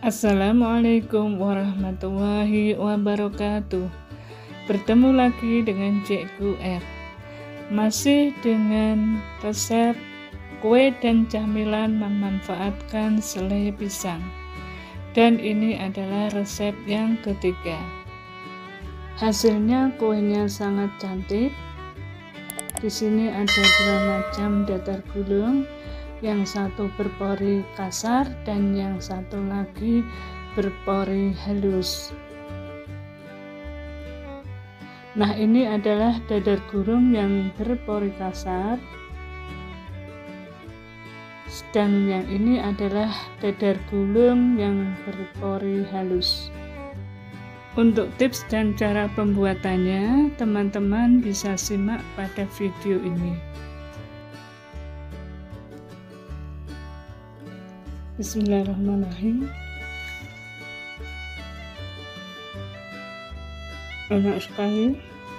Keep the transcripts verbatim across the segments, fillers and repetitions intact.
Assalamualaikum warahmatullahi wabarakatuh. Bertemu lagi dengan Cikgu R. Masih dengan resep kue dan camilan memanfaatkan selai pisang. Dan ini adalah resep yang ketiga. Hasilnya kuenya sangat cantik. Di sini ada dua macam datar gulung. Yang satu berpori kasar dan yang satu lagi berpori halus. Nah, ini adalah dadar gulung yang berpori kasar, dan yang ini adalah dadar gulung yang berpori halus. Untuk tips dan cara pembuatannya, teman-teman bisa simak pada video ini. Bismillahirrahmanirrahim. Enak sekali,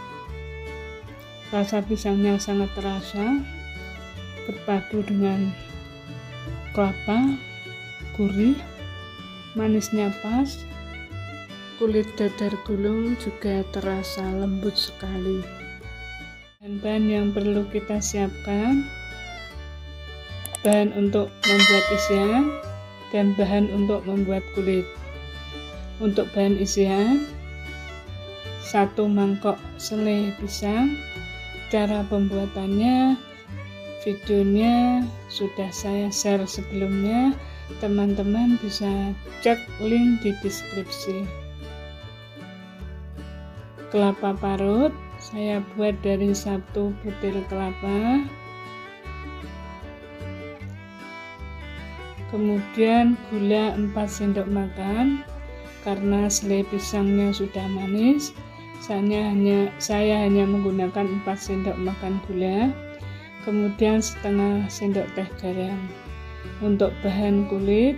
rasa pisangnya sangat terasa, berpadu dengan kelapa, gurih, manisnya pas, kulit dadar gulung juga terasa lembut sekali. Bahan-bahan yang perlu kita siapkan: bahan untuk membuat isian dan bahan untuk membuat kulit. Untuk bahan isian, satu mangkok selai pisang. Cara pembuatannya, videonya sudah saya share sebelumnya, teman-teman bisa cek link di deskripsi. Kelapa parut saya buat dari satu butir kelapa. Kemudian gula empat sendok makan, karena selai pisangnya sudah manis, saya hanya, saya hanya menggunakan empat sendok makan gula. Kemudian setengah sendok teh garam. Untuk bahan kulit,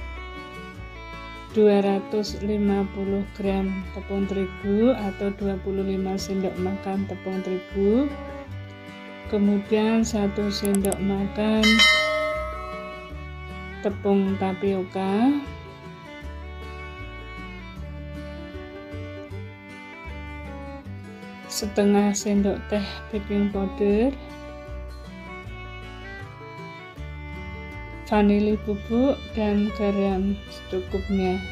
dua ratus lima puluh gram tepung terigu atau dua puluh lima sendok makan tepung terigu. Kemudian satu sendok makan tepung tapioka, setengah sendok teh baking powder, vanili bubuk, dan garam secukupnya.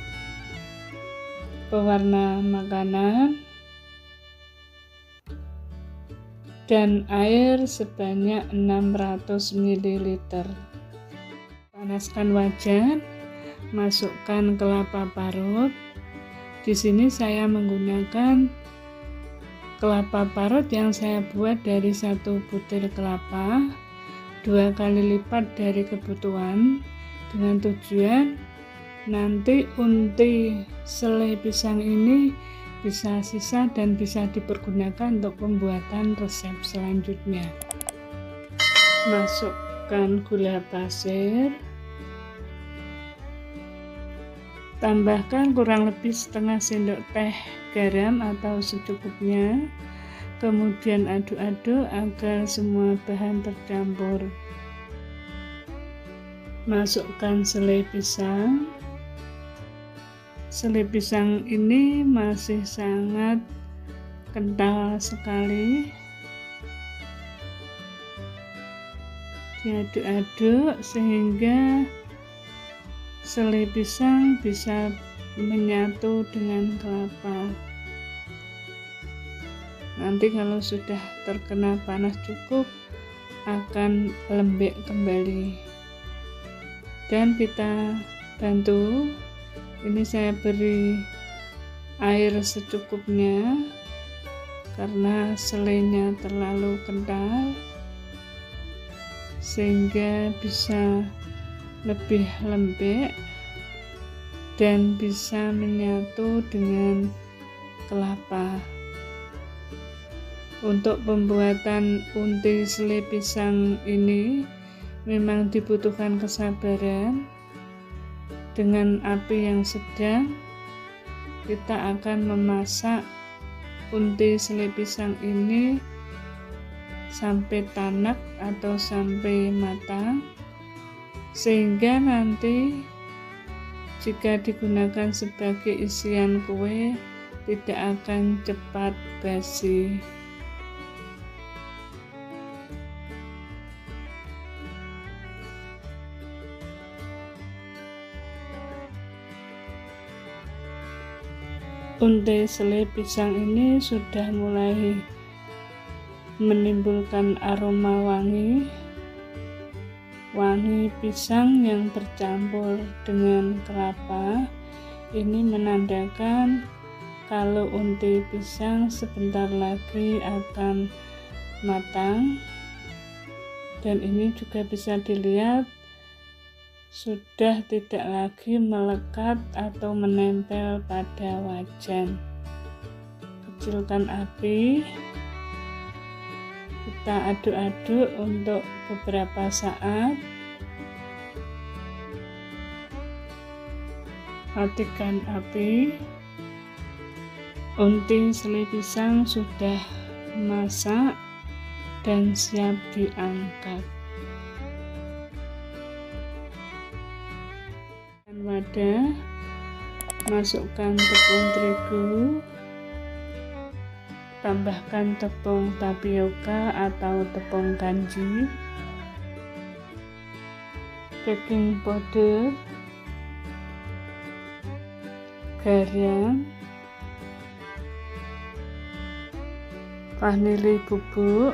Pewarna makanan dan air sebanyak enam ratus mililiter. Panaskan wajan, masukkan kelapa parut. Di sini saya menggunakan kelapa parut yang saya buat dari satu butir kelapa, dua kali lipat dari kebutuhan, dengan tujuan nanti unti selai pisang ini bisa sisa dan bisa dipergunakan untuk pembuatan resep selanjutnya. Masukkan gula pasir. Tambahkan kurang lebih setengah sendok teh garam atau secukupnya. Kemudian aduk-aduk agar semua bahan tercampur. Masukkan selai pisang. Selai pisang ini masih sangat kental sekali. Diaduk-aduk sehingga selai pisang bisa menyatu dengan kelapa. Nanti kalau sudah terkena panas cukup, akan lembek kembali. Dan kita bantu. Ini saya beri air secukupnya karena selainya terlalu kental, sehingga bisa lebih lembek dan bisa menyatu dengan kelapa. Untuk pembuatan unti selai pisang ini memang dibutuhkan kesabaran. Dengan api yang sedang, kita akan memasak unti selai pisang ini sampai tanak atau sampai matang, sehingga nanti Jika digunakan sebagai isian kue, tidak akan cepat basi. Untai selai pisang ini sudah mulai menimbulkan aroma wangi. Wangi pisang yang bercampur dengan kelapa ini menandakan kalau untai pisang sebentar lagi akan matang, dan ini juga bisa dilihat sudah tidak lagi melekat atau menempel pada wajan. Kecilkan api, kita aduk-aduk untuk beberapa saat. Matikan api. Untai selai pisang sudah masak dan siap diangkat. Wadah, masukkan tepung terigu, tambahkan tepung tapioka atau tepung kanji, baking powder, garam, vanili bubuk,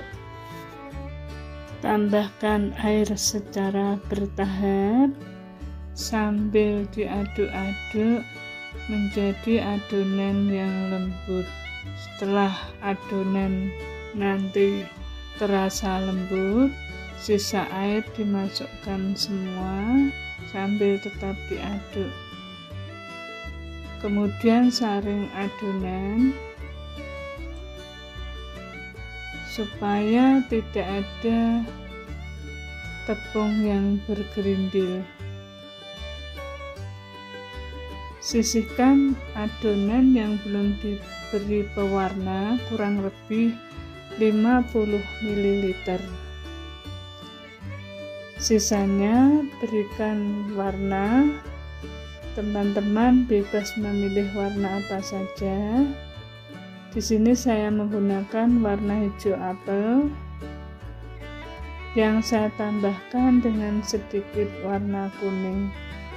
tambahkan air secara bertahap sambil diaduk-aduk menjadi adonan yang lembut. Setelah adonan nanti terasa lembut, sisa air dimasukkan semua sambil tetap diaduk. Kemudian saring adonan supaya tidak ada tepung yang bergerindil. Sisihkan adonan yang belum diberi pewarna kurang lebih lima puluh mililiter. Sisanya berikan warna. Teman-teman bebas memilih warna apa saja. Di sini saya menggunakan warna hijau apel yang saya tambahkan dengan sedikit warna kuning.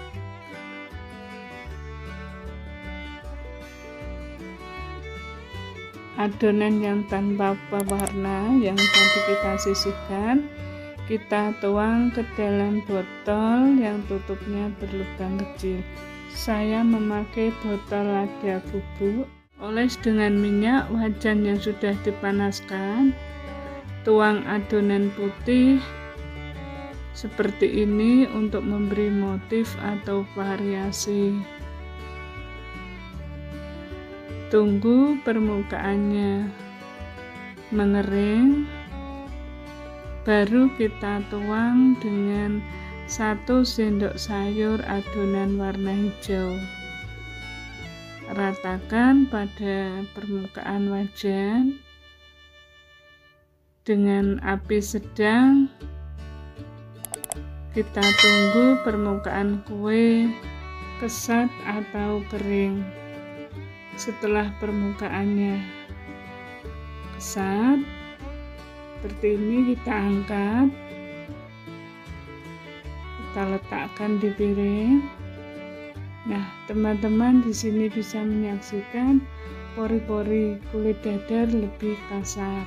Adonan yang tanpa pewarna yang tadi kita sisihkan, kita tuang ke dalam botol yang tutupnya berlubang kecil. Saya memakai botol lada bubuk. Oles dengan minyak wajan yang sudah dipanaskan. Tuang adonan putih seperti ini untuk memberi motif atau variasi. Tunggu permukaannya mengering, baru kita tuang dengan satu sendok sayur adonan warna hijau. Ratakan pada permukaan wajan dengan api sedang. Kita tunggu permukaan kue kesat atau kering. Setelah permukaannya kesat seperti ini, kita angkat, kita letakkan di piring. Nah, teman-teman di sini bisa menyaksikan pori-pori kulit dadar lebih kasar.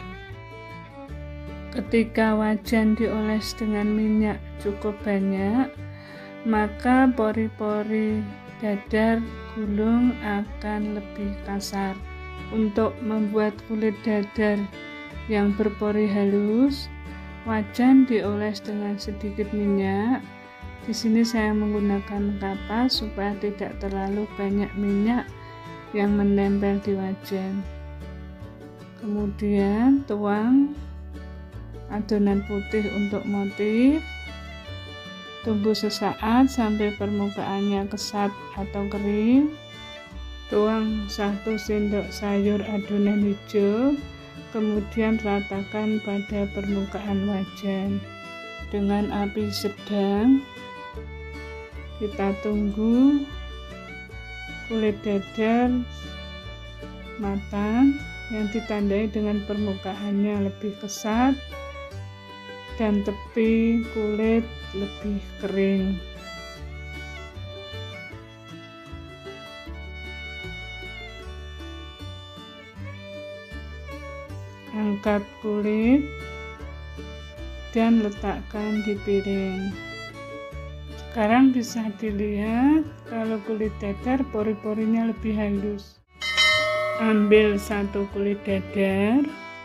Ketika wajan dioles dengan minyak cukup banyak, maka pori-pori dadar gulung akan lebih kasar. Untuk membuat kulit dadar yang berpori halus, wajan dioles dengan sedikit minyak. Di sini saya menggunakan kapas supaya tidak terlalu banyak minyak yang menempel di wajan. Kemudian tuang adonan putih untuk motif. Tunggu sesaat sampai permukaannya kesat atau kering. Tuang satu sendok sayur adonan hijau, kemudian ratakan pada permukaan wajan. Dengan api sedang, kita tunggu kulit dadar matang yang ditandai dengan permukaannya lebih kesat dan tepi kulit lebih kering. Angkat kulit dan letakkan di piring. Sekarang bisa dilihat kalau kulit dadar pori-porinya lebih halus. Ambil satu kulit dadar,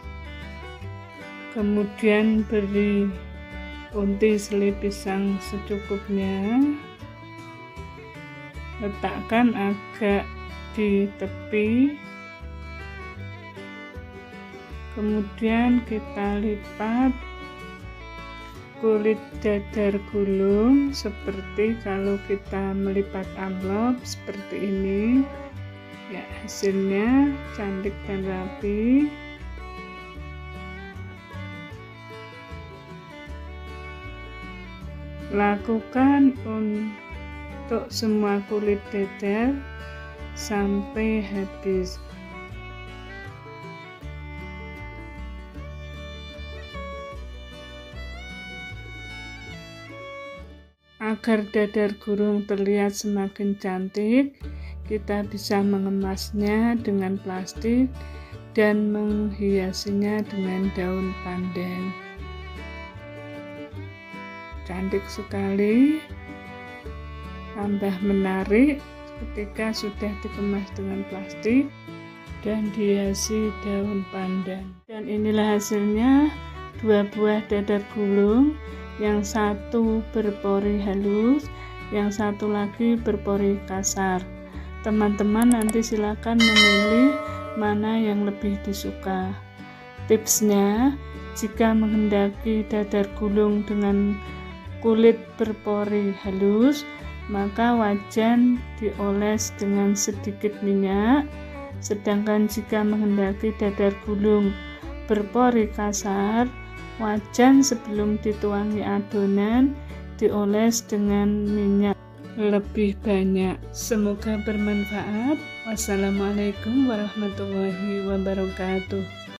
kemudian beri unti selai pisang secukupnya, letakkan agak di tepi, kemudian kita lipat kulit dadar gulung seperti kalau kita melipat amplop seperti ini ya. Hasilnya cantik dan rapi. Lakukan untuk semua kulit dadar sampai habis. Agar dadar gulung terlihat semakin cantik, kita bisa mengemasnya dengan plastik dan menghiasinya dengan daun pandan. Cantik sekali, tambah menarik ketika sudah dikemas dengan plastik dan dihiasi daun pandan. Dan inilah hasilnya, dua buah dadar gulung, yang satu berpori halus, yang satu lagi berpori kasar. Teman-teman nanti silakan memilih mana yang lebih disuka. Tipsnya, jika menghendaki dadar gulung dengan kulit berpori halus, maka wajan dioles dengan sedikit minyak. Sedangkan jika menghendaki dadar gulung berpori kasar, wajan sebelum dituangi adonan dioles dengan minyak lebih banyak. Semoga bermanfaat. Wassalamualaikum warahmatullahi wabarakatuh.